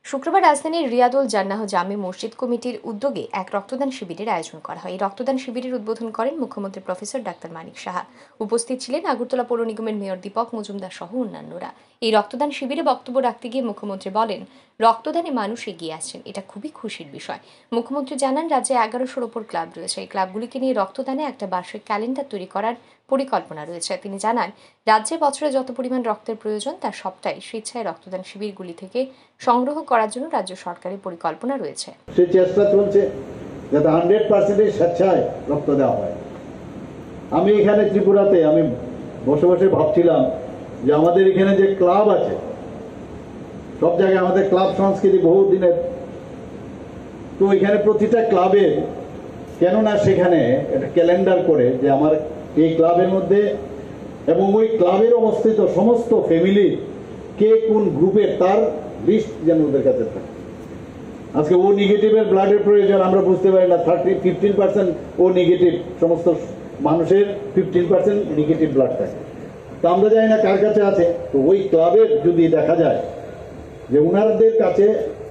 শুক্রবার রাজধানীর রিয়াদুল জান্নাহ জামে মসজিদ কমিটির উদ্যোগে এক রক্তদান শিবিরের আয়োজন করা হয়। এই রক্তদান শিবিরের উদ্বোধন করেন মুখ্যমন্ত্রী প্রফেসর ডাক্তার মানিক সাহা। উপস্থিত ছিলেন আগরতলা পৌর নিগমের মেয়র দীপক মজুমদার সহ অন্যান্যরা। এই রক্তদান শিবিরে বক্তব্য রাখতে গিয়ে মুখ্যমন্ত্রী বলেন, রক্তদানে মানুষ এগিয়ে আসছেন, এটা খুবই খুশির বিষয়। মুখ্যমন্ত্রী জানান, রাজ্যে 1100-র ওপর ক্লাব রয়েছে। এই ক্লাবগুলিকে নিয়ে রক্তদানে একটা বার্ষিক ক্যালেন্ডার তৈরি করার পরিকল্পনা রয়েছে। তিনি জানান, রাজ্যে বছরে যত পরিমাণ রক্তের প্রয়োজন তার সবটাই স্বেচ্ছায় রক্তদান শিবিরগুলি থেকে সংগ্রহ করার জন্য রাজ্য সরকারের পরিকল্পনা রয়েছে। সেই চেষ্টা চলছে যাতে 100% স্বেচ্ছায় রক্ত দেওয়া হয়। আমি এখানে ত্রিপুরাতে আমি বসে বসে ভাবছিলাম যে আমাদের এখানে যে ক্লাব আছে, সব জায়গায় আমাদের ক্লাব সংস্কৃতি বহু দিনের, তো এখানে প্রতিটা ক্লাবের কেননা সেখানে একটা ক্যালেন্ডার করে যে আমার এই ক্লাবের মধ্যে এবং ওই ক্লাবের অবস্থিত সমস্ত ফ্যামিলির কে কোন গ্রুপের তার লিস্ট যেন ওদের কাছে থাকে। আজকে ও নেগেটিভের ব্লাডের প্রয়োজন আমরা বুঝতে পারি না, 15% ও নেগেটিভ, সমস্ত মানুষের 15% নেগেটিভ ব্লাড থাকে, তো আমরা জানি না কার কাছে আছে। তো ওই ক্লাবের যদি দেখা যায় যে ওনাদের কাছে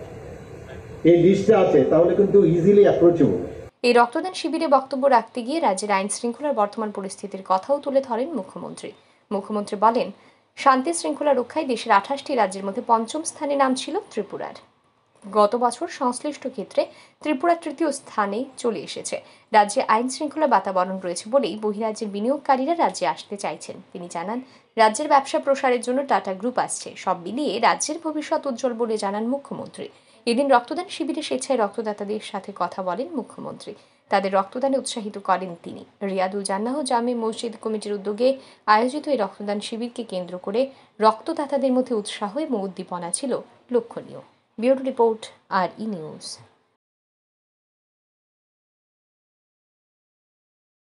এই লিস্টটা আছে তাহলে কিন্তু ইজিলি অ্যাপ্রোচেবল। এই রক্তদান শিবিরে বক্তব্য রাখতে গিয়ে রাজ্যের আইন শৃঙ্খলার বর্তমান পরিস্থিতির কথাও তুলে ধরেন মুখ্যমন্ত্রী। মুখ্যমন্ত্রী বলেন, শান্তি শৃঙ্খলা রক্ষায় দেশের 28টি রাজ্যের মধ্যে 5ম স্থানে নাম ছিল ত্রিপুরার। গত বছর সংশ্লিষ্ট ক্ষেত্রে ত্রিপুরা 3য় স্থানে চলে এসেছে। রাজ্যে আইন শৃঙ্খলা বাতাবরণ রয়েছে বলেই বহিরাজ্যের বিনিয়োগকারীরা রাজ্যে আসতে চাইছেন। তিনি জানান, রাজ্যের ব্যবসা প্রসারের জন্য টাটা গ্রুপ আসছে। সব মিলিয়ে রাজ্যের ভবিষ্যৎ উজ্জ্বল বলে জানান মুখ্যমন্ত্রী। এদিন রক্তদান শিবিরে স্বেচ্ছায় রক্তদাতাদের সাথে কথা বলেন মুখ্যমন্ত্রী। তাদের রক্তদানে উৎসাহিত করেন তিনি। রিয়াদুল জান্নাহ জামে মসজিদ কমিটির উদ্যোগে আয়োজিত এই রক্তদান শিবিরকে কেন্দ্র করে রক্তদাতাদের মধ্যে উৎসাহ এবং উদ্দীপনা ছিল লক্ষণীয়। Bureau report, RE news.